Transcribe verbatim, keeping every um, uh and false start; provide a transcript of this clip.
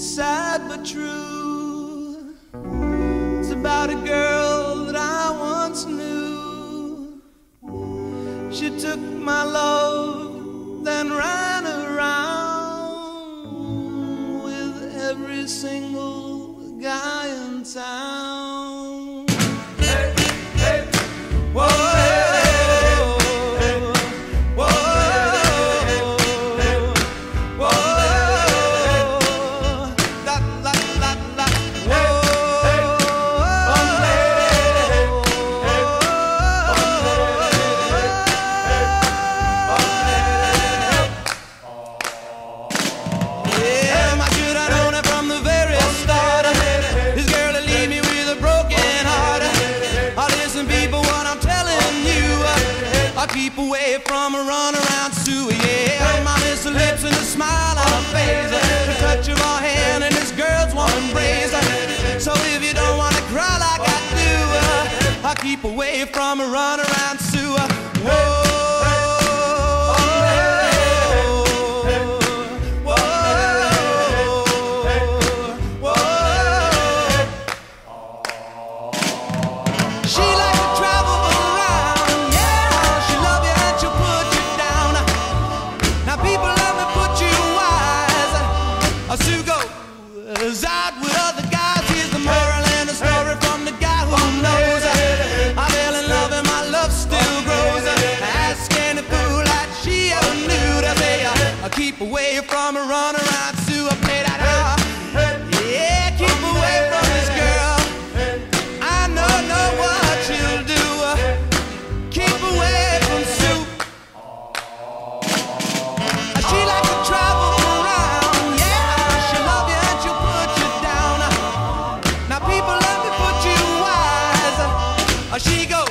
sad but true. It's about a girl that I once knew. She took my love, then ran around with every single guy in town. Hey, hey, whoa. Keep away from a runaround Sue, yeah. My miss her lips and a smile on her face, the touch of her hand and this girl's warm embrace. So if you don't wanna cry like I do, uh, I'll keep away from a runaround Sue. Whoa. Sue goes out with other guys. Here's the moral and the story from the guy who knows. I fell in love and my love still grows. Ask any fool that she ever knew to say, I keep away from a runaround Sue. I play that out. Yeah, keep away from this girl. I know, know what she'll do. Keep away from Sue. She likes to travel. She goes